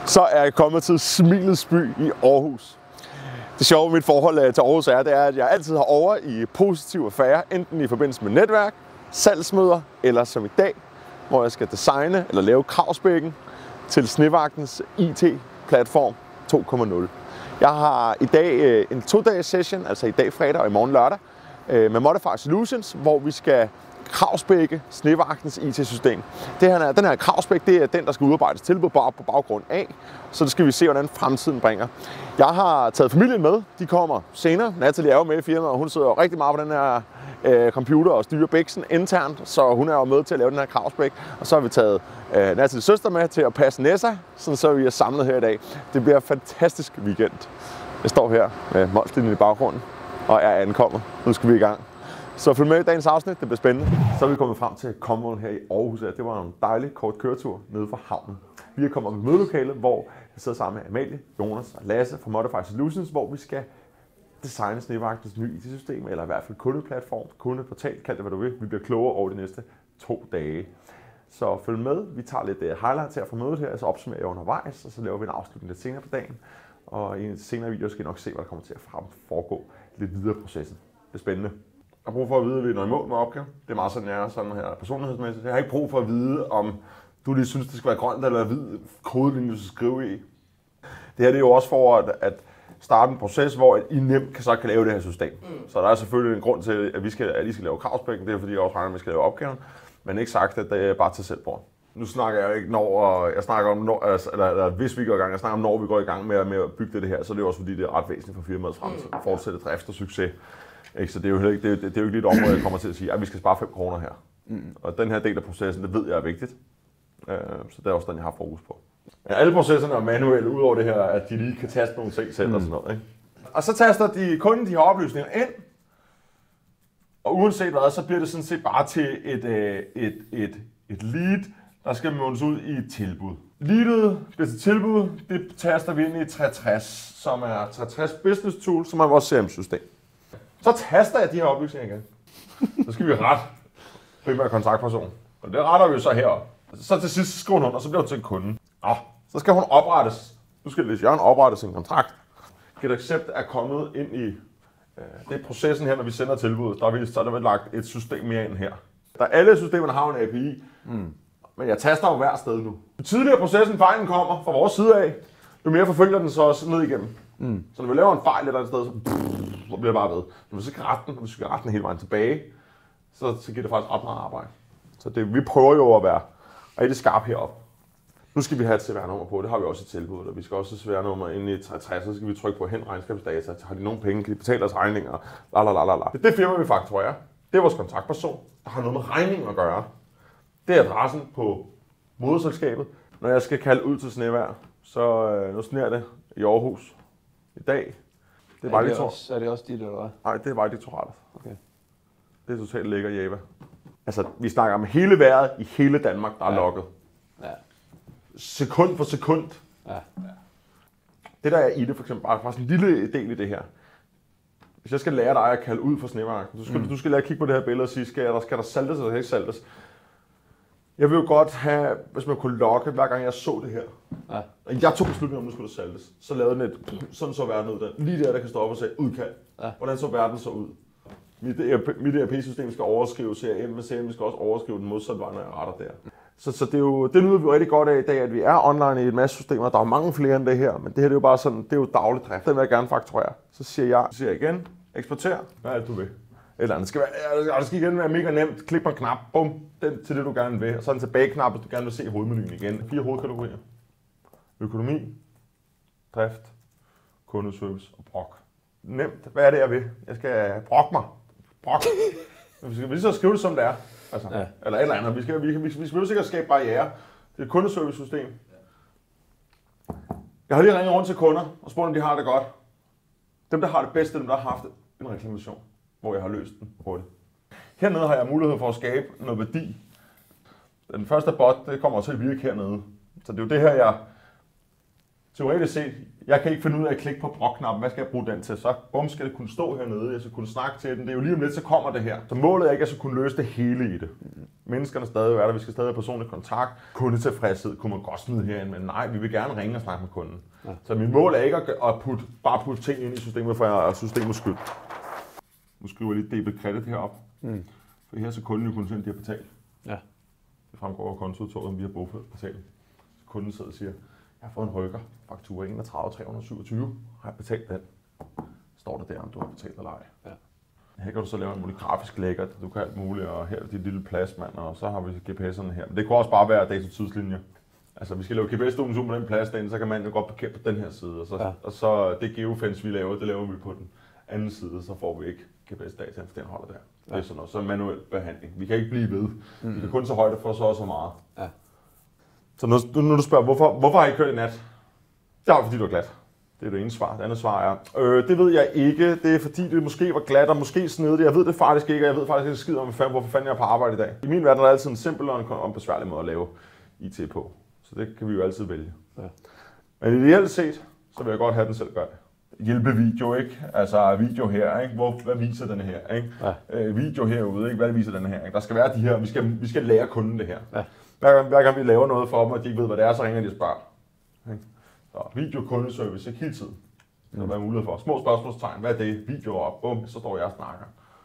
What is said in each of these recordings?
Så er jeg kommet til Smilets by i Aarhus. Det sjove med mit forhold til Aarhus det er, at jeg altid har over i positiv affære, enten i forbindelse med netværk, salgsmøder, eller som i dag, hvor jeg skal designe eller lave kravspækken til Snevagtens IT-platform 2.0. Jeg har i dag en 2-dages session, altså i dag fredag og i morgen lørdag, med Modify Solutions, hvor vi skal kravspække Snevagtens IT-system. Den her kravspæk, det er den, der skal udarbejdes tilbud på baggrund af, så det skal vi se, hvordan fremtiden bringer. Jeg har taget familien med. De kommer senere. Natalie er jo med i firmaet, og hun sidder rigtig meget på den her computer og styrer bæksen internt, så hun er jo med til at lave den her kravspæk. Og så har vi taget Natalies søster med til at passe Nessa, så vi er samlet her i dag. Det bliver en fantastisk weekend. Jeg står her med Molslinjen i baggrunden og er ankommet. Nu skal vi i gang. Så følg med i dagens afsnit, det bliver spændende. Så er vi kommet frem til Commoen her i Aarhus. Det var en dejlig kort køretur nede fra havnen. Vi er kommet op i mødelokale, hvor jeg sidder sammen med Amalie, Jonas og Lasse fra Modify Solutions, hvor vi skal designe Snevagtens nye IT-system, eller i hvert fald kundeplatform, kundeportal, kald det hvad du vil. Vi bliver klogere over de næste 2 dage. Så følg med. Vi tager lidt highlights her fra mødet her, så opsummerer jeg undervejs, og så laver vi en afslutning lidt senere på dagen. Og i en senere video skal I nok se, hvad der kommer til at foregå lidt videre i processen. Det er spændende. Jeg har brug for at vide, at vi når i mål med opgaven. Det er meget sådan, jeg er sådan her personlighedsmæssigt. Jeg har ikke brug for at vide, om du lige synes, det skal være grønt eller hvid kodelinje, du skal skrive i. Det her det er jo også for at starte en proces, hvor I nemt kan lave det her system. Så der er selvfølgelig en grund til, at I skal lave kravspækken. Det er fordi, jeg også regner med, at vi skal lave opgaven. Men ikke sagt, at det er bare til selvbord. Nu snakker jeg ikke når, jeg snakker om når, eller hvis vi går i gang. Jeg snakker om når vi går i gang med at bygge det her. Så det er også fordi, det er ret væsentligt for firmaets fremtid. Fortsætte drift og succes. Ikke? Så det er jo ikke et område, jeg kommer til at sige, at vi skal spare 5 kroner her. Og den her del af processen, det ved jeg er vigtigt. Så det er også den, jeg har fokus på. Ja, alle processerne er manuelle, udover det her, at de lige kan taste nogle ting selv og sådan noget. Ikke? Og så taster kunden de her oplysninger ind. Og uanset hvad, så bliver det sådan set bare til et lead, der skal måles ud i et tilbud. Leadet bliver til tilbud, det taster vi ind i 360, som er 360 Business Tool, som er vores CRM-system. Så taster jeg de her oplysninger igen. Så skal vi rette primær kontaktperson. Og det retter vi jo så heroppe. Så til sidst skriver hun, og så bliver hun til kunden. Så skal hun oprettes. Nu skal Jørgen oprettes en kontrakt. Get Accept er kommet ind i det er processen her, når vi sender tilbuddet. Så er der lagt et system mere ind her. Alle systemerne har en API, men jeg taster jo hver sted nu. Jo tidligere processen fejlen kommer fra vores side af, jo mere forfølger den så også ned igennem. Så når vi laver en fejl et eller andet sted, så bliver det bare ved. Når vi så kan rette den, og vi skal rette den hele vejen tilbage, så giver det faktisk ret meget arbejde. Så vi prøver jo at være rigtig skarpe heroppe. Nu skal vi have et CVR-nummer på, det har vi også i tilbuddet, og vi skal også have CVR-nummer inde i 360, så skal vi trykke på hen regnskabsdata, har de nogle penge, kan de betale deres regninger, lalalala. Det er det firma, vi fakturerer. Det er vores kontaktperson, der har noget med regningen at gøre. Det er adressen på moderselskabet. Når jeg skal kalde ud til Snevær, så nu sneer det i Aarhus i dag. Er det også dit, eller hvad? Nej, det er Vejdirektoratet. Okay. Det er totalt lækker Java. Altså, vi snakker om hele vejret i hele Danmark, der er logget. Ja. Sekund for sekund. Ja. Det der er i det, for eksempel, bare sådan en lille del i det her. Hvis jeg skal lære dig at kalde ud for Snevagten, så skal du skal lære at kigge på det her billede og sige, skal der saltes eller ikke saltes? Jeg vil jo godt have, hvis man kunne logge, hver gang jeg så det her. Ja. Jeg tog beslutningen om, nu skulle det saltes. Så lavede den sådan så verden ud. Lige der kan stå op og sige, udkald. Ja. Hvordan så verden så ud? Mit ERP-system skal overskrive CRM, men CRM skal også overskrive den modsatte vej, når jeg retter der. Så det nyder vi jo rigtig godt af i dag, at vi er online i et masse systemer. Der er mange flere end det her, men det her det er jo bare sådan, det er jo daglig drift. Den vil jeg gerne fakturere. Så siger jeg igen, eksporter, hvad er det du vil? Eller andet. Det skal igen være mega nemt. Klik på en knap, bum, den til det du gerne vil. Og så en tilbage-knap, hvis du gerne vil se hovedmenuen igen. 4 hovedkategorier. Økonomi, drift, kundeservice og brok. Nemt. Hvad er det jeg vil? Jeg skal brokke mig. Brok. Vi skal lige så skrive det som det er. Altså, ja. Eller et eller andet. Vi skal jo sikkert skabe barriere. Det er et kundeservice-system. Jeg har lige ringet rundt til kunder og spurgt, om de har det godt. Dem, der har det bedste, dem, der har haft en reklamation, hvor jeg har løst den hurtigt. Hernede har jeg mulighed for at skabe noget værdi. Den første bot, det kommer til at virke hernede. Så det er jo det her, teoretisk set, jeg kan ikke finde ud af at klikke på brok-knappen. Hvad skal jeg bruge den til? Så skal det kunne stå hernede, jeg skal kunne snakke til den. Det er jo lige om lidt, så kommer det her. Så målet er ikke, at jeg skal kunne løse det hele i det. Menneskerne stadig er der, vi skal stadig have personlig kontakt. Kundetilfredshed kunne man godt smide herind, men nej, vi vil gerne ringe og snakke med kunden. Ja. Så mit mål er ikke at bare putte ting ind i systemet for systemets skyld. Nu skriver jeg lige debit credit heroppe. For her så kunden jo kun sende, de har betalt. Ja. Det fremgår af kontoudtoget, via bogførsbetaling. Så kunden sidder og siger, jeg har fået en rykker, faktura 31.327, har jeg betalt den? Står der der, om du har betalt eller ej. Ja. Her kan du så lave en mulig grafisk lækkert, du kan alt muligt, og her er dit lille pladsmand, og så har vi GPS'erne her. Men det kunne også bare være data-tidslinjer. Altså, vi skal lave GPS-dokumentation på den plads derinde, så kan man jo godt parkere på den her side, og så det geofence, vi laver, det laver vi på den anden side, så får vi ikke GPS-data, for den holder der. Ja. Det er sådan noget, så manuel behandling. Vi kan ikke blive ved. Vi kan kun så højde for så og så meget. Ja. Så når du spørger, hvorfor har I kørt i nat? Det er fordi, du er glat. Det er det ene svar. Det andet svar er, det ved jeg ikke. Det er fordi, det måske var glat og måske snedigt. Jeg ved det faktisk ikke, og jeg ved faktisk ikke skid om, hvorfor fanden jeg er på arbejde i dag. I min verden er det altid en simpel og en besværlig måde at lave IT på. Så det kan vi jo altid vælge. Ja. Men ideelt set, så vil jeg godt have den selv gøre det. Hjælpevideo, ikke? Altså video her, ikke? Hvad viser den her, ikke? Ja. Video herude, ikke? Hvad viser den her, ikke? Der skal være de her, vi skal lære kunden det her. Ja. Hver gang vi laver noget for dem, og de ikke ved, hvad det er, så ringer de og spørger. Ikke? Så video kundeservice, ikke hele tiden. Det vil være mulighed for. Små spørgsmålstegn, hvad er det? Video op, bum, så står jeg og snakker.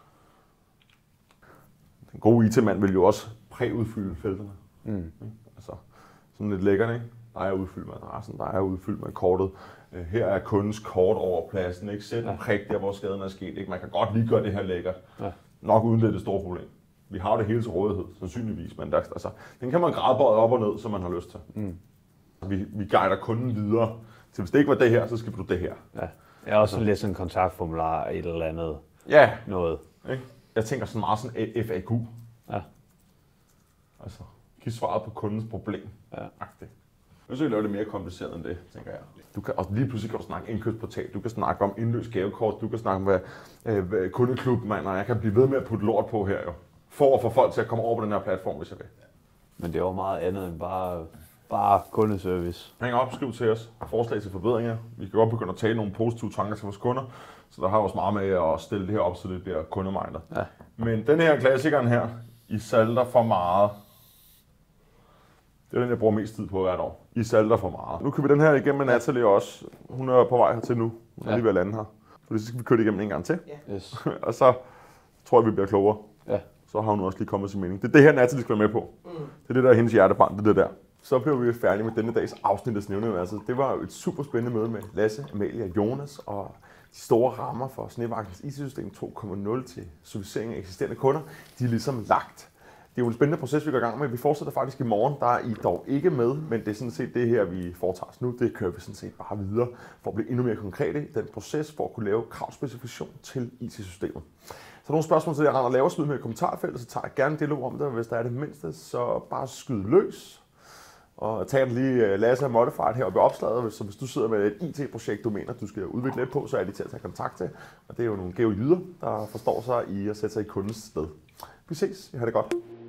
Den gode IT-mand vil jo også præudfylde felterne. Altså, sådan lidt lækkert, ikke? Der er udfyldt med adressen, der er udfyldt med kortet. Her er kundens kort over pladsen, ikke? Sæt en prik der, hvor skaden er sket, ikke? Man kan godt lige gøre det her lækkert. Ja. Nok uden det er det store problem. Vi har det hele til rådighed, sandsynligvis, men altså, den kan man gradbøjet op og ned, som man har lyst til. Vi guider kunden videre. Så hvis det ikke var det her, så skal du det her. Ja. Jeg har også lidt sådan en kontaktformular, et eller andet. Ja. Noget. Ikke? Jeg tænker sådan meget sådan FAQ. Ja. Altså, giv svaret på kundens problem. Ja. Hvis vi laver det mere kompliceret end det, tænker jeg. Og lige pludselig kan du snakke indkøbsportal, du kan snakke om indløst gavekort, du kan snakke om hvad kundeklub, og jeg kan blive ved med at putte lort på her jo. For at få folk til at komme over på den her platform, hvis jeg vil. Men det er jo meget andet end bare kundeservice. Hæng op, skriv til os. Forslag til forbedringer. Vi kan godt begynde at tale nogle positive tanker til vores kunder. Så der har også meget med at stille det her op, så det bliver kundemindet. Ja. Men den her klassikeren her, I salter for meget. Det er den, jeg bruger mest tid på hvert år. I salter for meget. Nu kører vi den her igennem med Natalie også. Hun er på vej hertil nu. Hun er lige ved at lande her. Fordi så skal vi køre det igennem en gang til. Ja. Yes. Og så tror jeg, vi bliver klogere. Ja. Så har hun også lige kommet sin mening. Det er det her, Natalie skal være med på. Det er det, der er hendes hjertebarn. Det er det der. Så blev vi færdige med denne dags afsnit af Snævneuniverset. Det var jo et super spændende møde med Lasse, Amalie og Jonas. Og de store rammer for Snevagtens IT-system 2.0 til servicering af eksisterende kunder, de er ligesom lagt. Det er jo en spændende proces, vi går i gang med. Vi fortsætter faktisk i morgen. Der er I dog ikke med, men det er sådan set det her, vi foretager os nu. Det kører vi sådan set bare videre for at blive endnu mere konkrete i den proces for at kunne lave kravspecifikation til IT-systemet. Så nogle spørgsmål til det, jeg render og laver, smid med i kommentarfeltet, så tager jeg gerne en dialog om det, hvis der er det mindste, så bare skyd løs. Og tag lige Lasse og Modified heroppe i opslaget, så hvis du sidder med et IT-projekt, du mener, du skal udvikle lidt på, så er de til at tage kontakt til. Og det er jo nogle geolyder, der forstår sig i at sætte sig i kundens sted. Vi ses. I har det godt.